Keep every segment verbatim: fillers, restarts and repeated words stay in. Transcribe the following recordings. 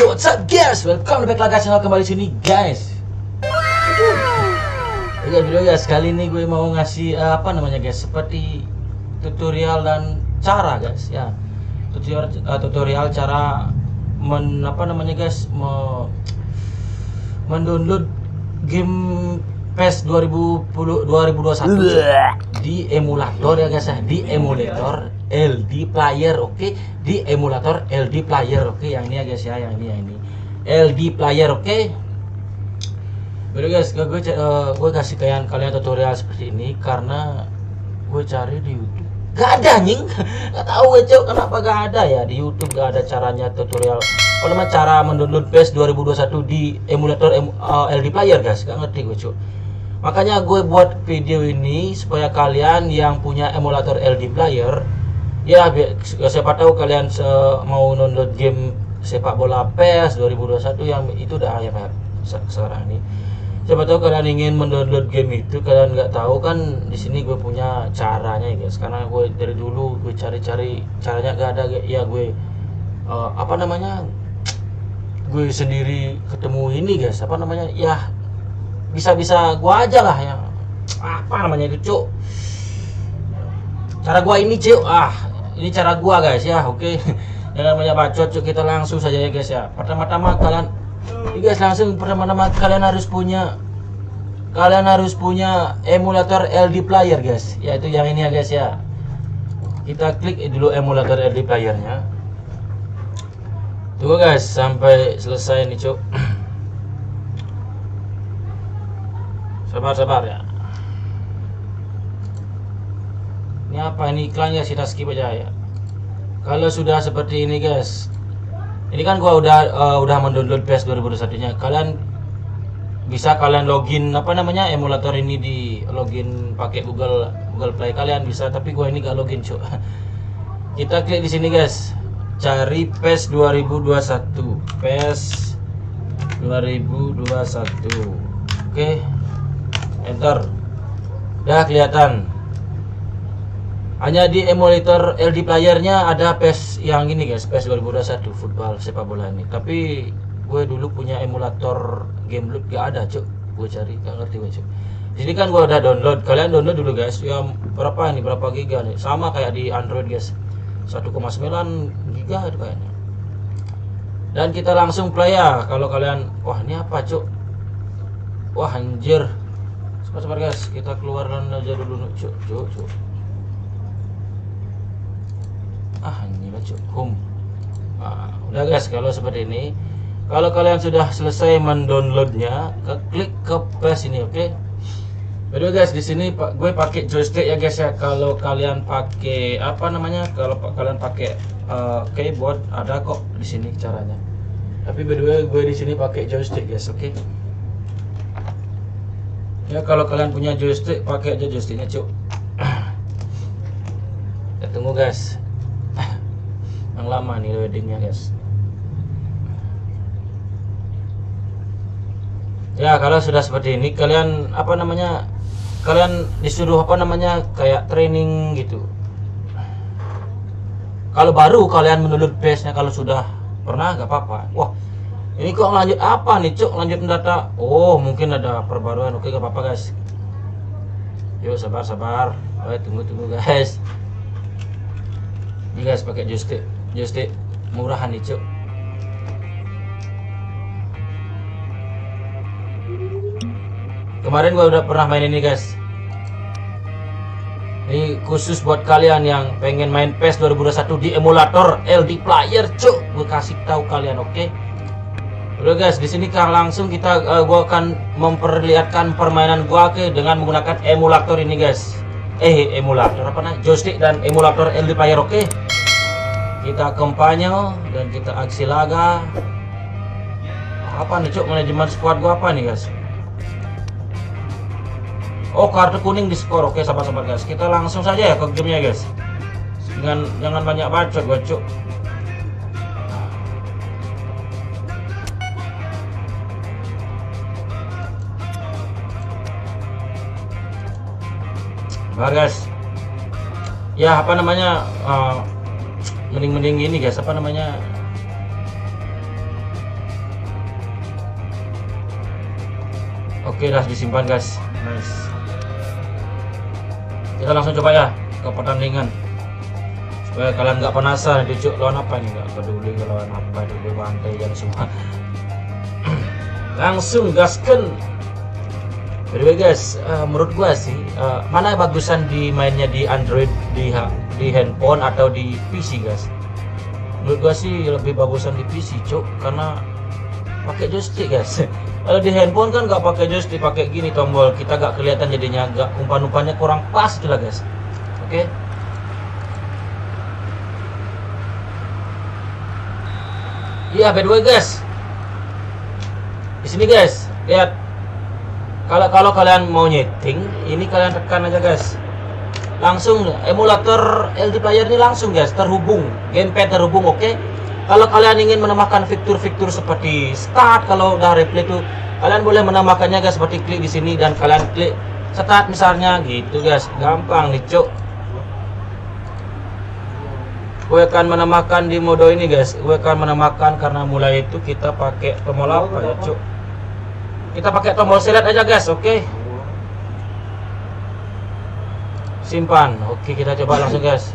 Yo, what's up guys? Welcome back lagi channel kembali sini guys. Oke video guys, kali ini gue mau ngasih uh, apa namanya guys, seperti tutorial dan cara guys ya. Tutorial uh, tutorial cara men apa namanya guys, me, mendownload game P E S dua ribu dua puluh satu di emulator ya guys ya, di emulator L D player, oke okay? Di emulator L D player, oke okay? Yang ini ya guys ya, yang ini yang ini L D player, oke okay? Udah guys, gue uh, gue kasih kalian kalian tutorial seperti ini karena gue cari di YouTube gak ada nying, gak tahu gue cok kenapa gak ada ya di YouTube, gak ada caranya tutorial apa namanya cara mendownload P E S dua ribu dua puluh satu di emulator em, uh, L D player guys, gak ngerti gue cok. Makanya gue buat video ini supaya kalian yang punya emulator L D player ya, siapa tahu kalian mau download game sepak bola P E S dua ribu dua puluh satu yang itu udah ya Pak sekarang ini. Siapa tahu kalian ingin mendownload game itu, kalian nggak tahu kan, di sini gue punya caranya ya guys. Karena gue dari dulu gue cari-cari caranya gak ada ya, gue uh, apa namanya gue sendiri ketemu ini guys, apa namanya ya, bisa-bisa gue aja lah ya, apa namanya itu cuk, cara gua ini cuk, ah ini cara gua guys ya, oke okay. Jangan banyak bacot cuk, kita langsung saja ya guys ya. Pertama-tama kalian ini guys, langsung pertama-tama kalian harus punya kalian harus punya emulator L D player guys, yaitu yang ini ya guys ya. Kita klik dulu emulator L D playernya, tunggu guys sampai selesai nih cuk. Sabar-sabar ya. Ini apa ini iklannya, kita skip aja ya. Kalau sudah seperti ini guys, ini kan gua udah uh, udah mendownload P E S dua ribu dua puluh satu nya. Kalian bisa kalian login apa namanya emulator ini, di login pakai Google Google Play kalian bisa, tapi gua ini gak login cuy. Kita klik di sini guys, cari P E S dua ribu dua puluh satu, P E S dua ribu dua puluh satu. Oke. Enter. Udah kelihatan. Hanya di emulator L D playernya ada P E S yang ini guys, P E S dua ribu dua puluh satu football sepak bola ini. Tapi gue dulu punya emulator game loot gak ada cuk, gue cari gak ngerti gue cuk. Jadi kan gue udah download, kalian download dulu guys. Ya berapa ini, berapa giga nih? Sama kayak di Android guys, satu koma sembilan giga itu kayaknya. Dan kita langsung play ya. Kalau kalian, wah ini apa cuk? Wah anjir. Sabar guys, kita keluaran aja dulu cuk, cuk, cuk. Ah ini cuk, home. Nah, udah guys, kalau seperti ini, kalau kalian sudah selesai mendownloadnya, ke klik ke P E S ini, oke? Okay? Jadi guys, di sini gue pakai joystick ya guys ya. Kalau kalian pakai apa namanya, kalau kalian pakai uh, keyboard ada kok di sini caranya. Tapi by the way, gue di sini pakai joystick guys, oke? Okay? Ya kalau kalian punya joystick, pakai aja joysticknya cuk. Ya tunggu guys, yang lama nih loadingnya guys. Ya kalau sudah seperti ini, kalian apa namanya, kalian disuruh apa namanya kayak training gitu. Kalau baru kalian mendownload P E S nya, kalau sudah pernah gak apa-apa. Wah ini kok lanjut apa nih cuk, lanjut mendata. Oh mungkin ada perbaruan, oke gak apa-apa guys. Yuk sabar sabar, oh, tunggu tunggu guys. Ini guys pakai joystick, joystick murahan nih cuk. Kemarin gua udah pernah main ini guys. Ini khusus buat kalian yang pengen main P E S dua ribu dua puluh satu di emulator L D player cuk. Gue kasih tahu kalian, oke? Okay? Udah guys, di sini kan langsung kita uh, gua akan memperlihatkan permainan gua ke dengan menggunakan emulator ini guys. Eh emulator apa namanya? Joystick dan emulator L D player, oke? Okay? Kita kampanye dan kita aksi laga. Apa nih cuk, manajemen squad gua apa nih guys? Oh kartu kuning di skor, oke sabar-sabar guys. Kita langsung saja ya ke gamenya guys. Jangan jangan banyak bacot gua cuk. Bagus guys. Ya apa namanya, uh, mending-mending gini guys, apa namanya, Oke, dah disimpan guys. Nice. Kita langsung coba ya ke pertandingan. Supaya kalian nggak penasaran itu cuk lawan apa ini, nggak peduli lawan apa itu bantai jangan semua. Langsung gasken. By the way guys, uh, menurut gua sih uh, mana bagusan di mainnya di Android, di di handphone atau di P C guys? Menurut gua sih lebih bagusan di P C cuk, karena pakai joystick guys. Kalau di handphone kan nggak pakai joystick, pakai gini tombol, kita nggak kelihatan jadinya, agak umpan-umpannya kurang pas itulah guys. Oke. Iya, by the way guys, di sini guys, lihat. Kalau kalau kalian mau nyeting, ini kalian tekan aja guys. Langsung emulator L D player ini langsung guys terhubung, gamepad terhubung, oke. Okay? Kalau kalian ingin menambahkan fitur-fitur seperti start, kalau udah replay itu kalian boleh menambahkannya guys, seperti klik di sini dan kalian klik start misalnya gitu guys. Gampang nih cuk. Gue akan menambahkan di mode ini guys. Gue akan menambahkan karena mulai itu kita pakai tombol apa ya cuk? Kita pakai tombol select aja guys, oke. Okay? Simpan. Oke, kita coba langsung guys.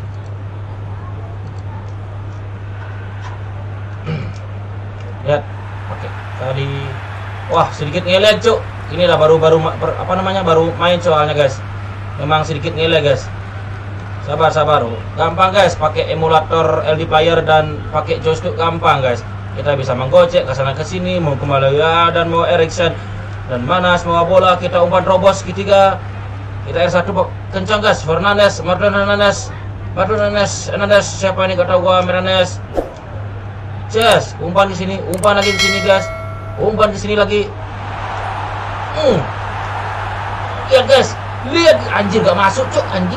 Lihat, pakai tadi. Wah, sedikit ngelag cuk. Inilah baru-baru apa namanya baru main soalnya guys. Memang sedikit ngelag guys. Sabar sabar. Gampang guys, pakai emulator L D player dan pakai joystick gampang guys. Kita bisa menggocek ke sana ke sini, mau kembali ya dan mau Eriksen dan Manas mau bola, kita umpan robos segitiga. Kita R satu kencang guys. Fernandes, Martin Hernandez. Martin Hernandez, Hernandez siapa ini gak tahu gua, Hernandez. Just umpan di sini, umpan lagi di sini guys, umpan di sini lagi. Hmm. Lihat guys, lihat anjir gak masuk cuk anjing.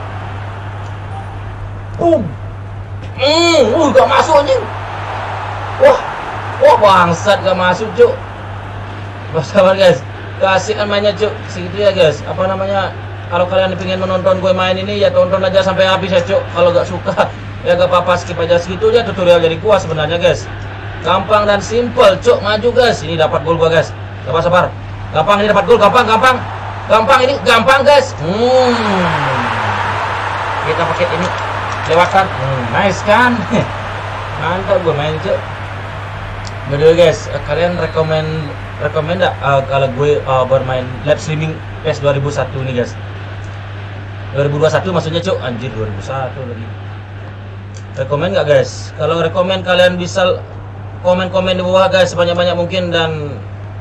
Boom. Hmm, uh, gak masuk anjing. Wah, wah bangsat gak masuk cuk. Sabar guys, keasikan mainnya cuk, segitu ya guys. Apa namanya? Kalau kalian pengen menonton gue main ini ya tonton aja sampai habis ya cuk. Kalau gak suka ya gak apa-apa, skip aja. Segitu aja tutorial dari gua sebenarnya guys. Gampang dan simple cuk, maju guys. Ini dapat gol gua guys. Sabar sabar. Gampang ini dapat gol, gampang gampang. Gampang ini, gampang guys. Hmm. Kita pakai ini lewatkan. Hmm, nice kan? Mantap gua main cuk. By the way guys, kalian rekomend rekomend gak uh, kalau gue uh, bermain live streaming P E S dua ribu satu ini guys? dua ribu dua puluh satu maksudnya cuk, anjir dua ribu satu lagi. Rekomen nggak guys? Kalau rekomen kalian bisa komen-komen di bawah guys sebanyak-banyak mungkin, dan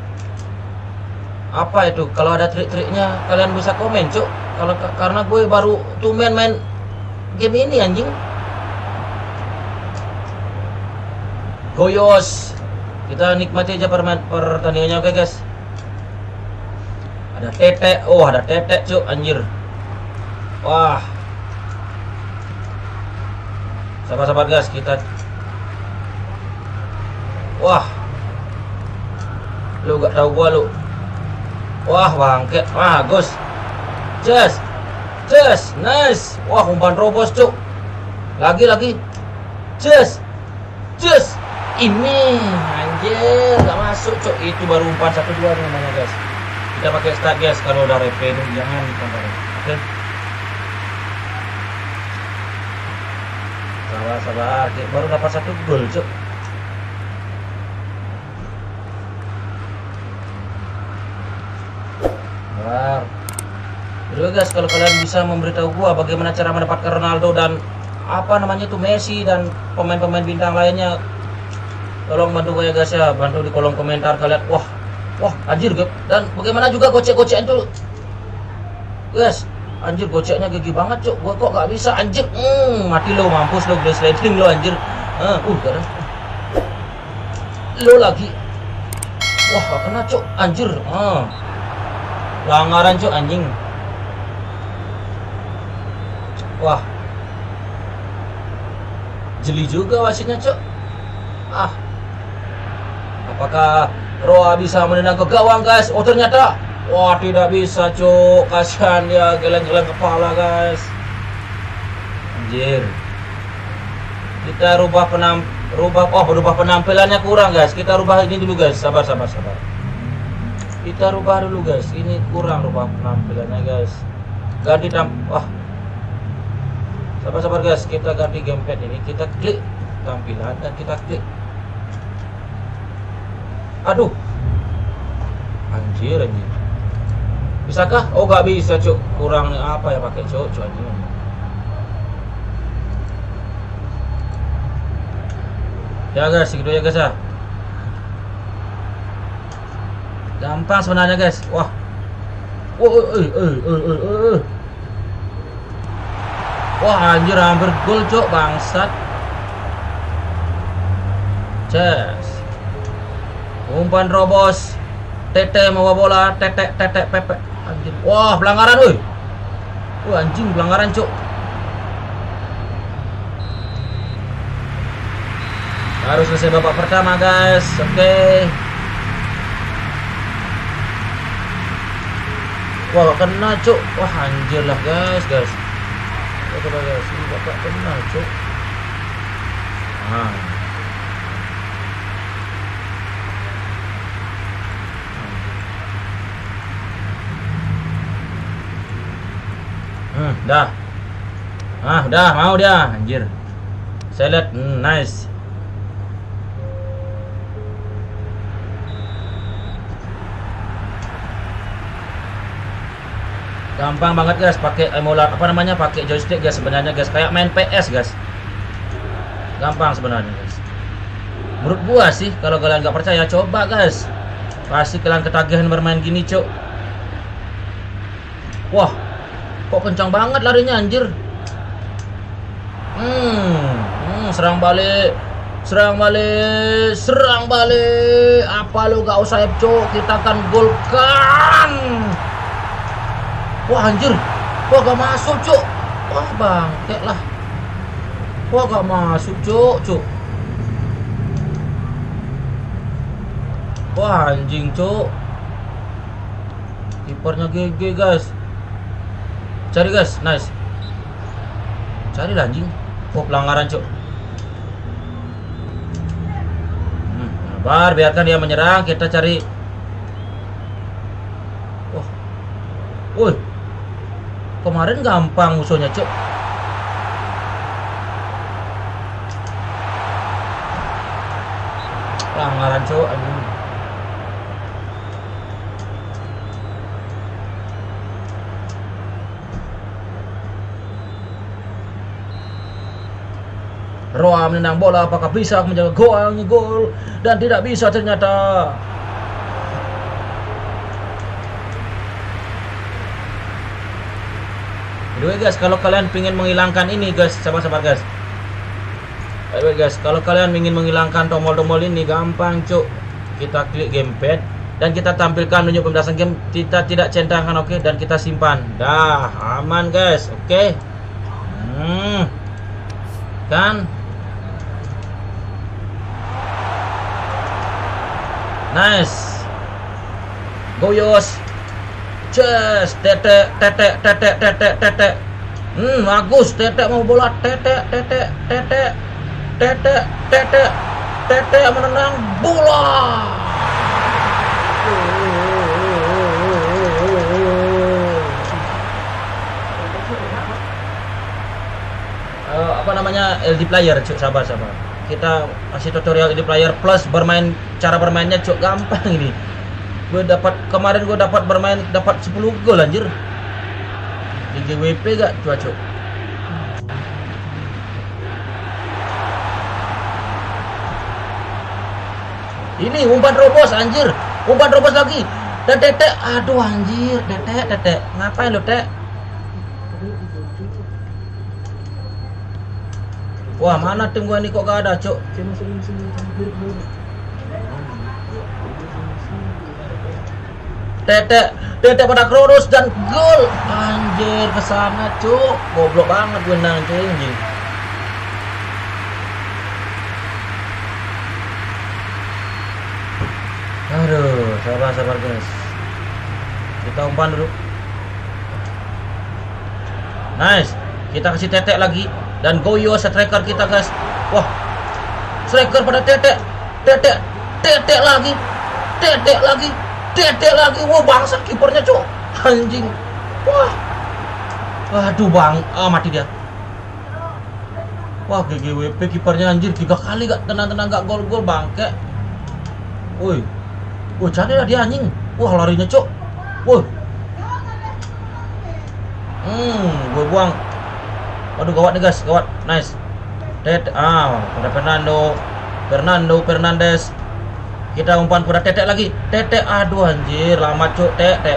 apa itu kalau ada trik-triknya kalian bisa komen cuk. Kalau karena gue baru tumen main game ini anjing. Goyos. Kita nikmati aja pertandingannya, oke guys. Ada tetek, oh ada tetek cuk anjir. Wah. Sabar-sabar guys, kita. Wah. Lu gak tahu gua lu. Wah, bangke. Bagus. Just. Just. Nice. Wah, umpan robos, cuk. Lagi lagi. Just. Just. Ini anjir, gak masuk, cuk. Itu baru umpan satu dua namanya, guys. Kita pakai start, guys. Kalau udah replay itu jangan ditonton. Oke. Sabar, sabar. Baru dapat satu gol, cuk. Sabar. Jadi guys, kalau kalian bisa memberitahu gua bagaimana cara mendapatkan Ronaldo dan apa namanya tuh Messi dan pemain-pemain bintang lainnya, tolong bantu gue ya guys ya, bantu di kolom komentar kalian. Wah, wah anjir guys. Dan bagaimana juga gocek-gocekan tuh, guys. Anjir goceknya gigi banget cuk. Gua kok gak bisa anjir. Hmm, mati lo, mampus lo, gue sliding lo anjir. Uh, uh gara. Lo lagi. Wah, gak kena cuk, anjir. Uh. Langgaran cuk anjing. Wah. Jeli juga wasitnya cuk. Ah. Apakah Roa bisa menendang ke gawang guys? Oh ternyata, wah tidak bisa cuk. Kasihan dia, geleng-geleng kepala guys. Anjir. Kita rubah penam rubah oh rubah penampilannya kurang guys. Kita rubah ini dulu guys. Sabar sabar sabar. Kita rubah dulu guys. Ini kurang rubah penampilannya guys. Ganti tam wah. Sabar-sabar guys, kita ganti gamepad ini. Kita klik tampilan dan kita klik. Aduh. Anjir anjir. Bisakah? Oh gak bisa cuk. Kurang nih apa ya pakai cuk cuk anjir. Ya guys, segitu ya guys ya. Gampang sebenarnya guys. Wah. Wah, eh eh eh eh eh. Wah, anjir hampir gol cok bangsat. Ces. Umpan robos. Tete mau bola, tete tete pepe. Anjir. Wah, pelanggaran woi. Wah, anjing pelanggaran cok. Harus selesai babak pertama guys. Oke. Okay. Wah kena cuk. Wah anjir lah guys guys. Coba guys, ini bapak kena cuk. Nah. Hmm, dah. Ah, udah mau dia anjir. Saya lihat, hmm, nice. Gampang banget guys pakai emulator apa namanya pakai joystick guys sebenarnya guys kayak main P S guys. Gampang sebenarnya guys. Menurut gua sih kalau kalian nggak percaya coba guys. Pasti kalian ketagihan bermain gini cok. Wah, kok kencang banget larinya anjir. Hmm, hmm serang balik. Serang balik, serang balik. Apa lu gak usah cok, kita akan golkan. Wah anjir, wah gak masuk cuk. Wah bangke lah. Wah gak masuk cuk cuk. Wah anjing cuk. Kipernya G G guys. Cari guys, nice. Cari lah anjing. Oh pelanggaran cuk. Hmm, sabar biarkan dia menyerang, kita cari. Wah. Woi. Kemarin gampang musuhnya cuk. Pelanggaran cuk anjing. Roa menendang bola, apakah bisa menjaga gol gol dan tidak bisa ternyata. Anyway guys, kalau kalian ingin menghilangkan ini guys, sabar-sabar guys. Baik guys, kalau kalian ingin menghilangkan tombol-tombol ini gampang cuk. Kita klik gamepad dan kita tampilkan menunjuk pembedasan game. Kita tidak centangkan oke okay, dan kita simpan. Dah aman guys, oke. Okay. Hmm. Kan? Nice. Goyos. Ces, tetek, tetek, tetek, tetek, tetek. Hmm, bagus. Tetek mau bola. Tetek, tetek, tetek, tetek, tetek, tetek menendang bola. Uh, apa namanya L D player, cuk, sabar sabar. Kita kasih tutorial L D player plus bermain cara bermainnya cuk gampang ini. Gue dapat kemarin gue dapat bermain dapat sepuluh gol anjir. Di G W P gak cuaca. Ini umpan robos anjir. Umpan robos lagi. Dan Tete, aduh anjir, Tete, Tete. Ngapain lo, Tete? Wah, mana tim gua ini kok gak ada, Cuk? Tete, Tete pada Kronos dan gol. Anjir kesana cuk. Goblok banget gue nang anjing. Aduh, sabar-sabar guys. Kita umpan dulu. Nice. Kita kasih Tete lagi dan Goyo striker kita guys. Wah. Striker pada Tete. Tete, Tete lagi. Tete lagi. Tete lagi, wah bangsa kipernya cok, anjing, wah, aduh bang, ah mati dia. Wah G G W P kipernya anjir tiga kali gak tenang-tenang gak gol-gol bangke. Woi, woi cari lah dia anjing, wah larinya cok, woi, hmm, gue buang, aduh gawat nih guys, gawat, nice, Tete, ah, ada Fernando, Fernando Fernandes. Kita umpan pada Tete lagi. Tete, aduh anjir, lama cuk, Tete.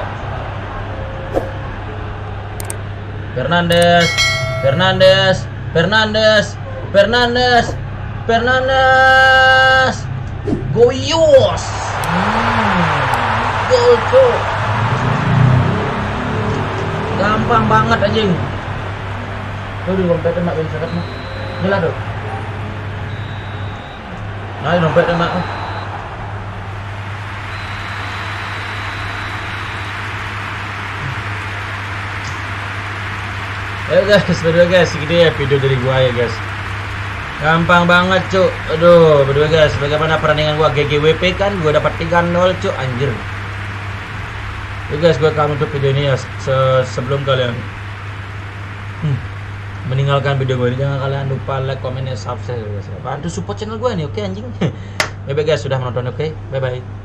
Fernandes, Fernandes, Fernandes, Fernandes, Fernandes. Goyos. Hmm, gol cuk. Gampang banget anjing. Tuh di dompetnya mak bisa kan mak. Gila tuh. Nah, dompetnya mak. Ya guys, berdua guys, segini ya video dari gua ya guys. Gampang banget cuk. Aduh, berdua guys, bagaimana perandingan gua G G W P kan gua dapat tiga nol cuk, anjir. Ya guys, gua akan tutup video ini ya se sebelum kalian hmm, meninggalkan video gua ini, jangan kalian lupa like, comment, dan subscribe guys. Bantu support channel gua ini, oke okay, anjing. Bye bye guys, sudah menonton, oke. Okay? Bye bye.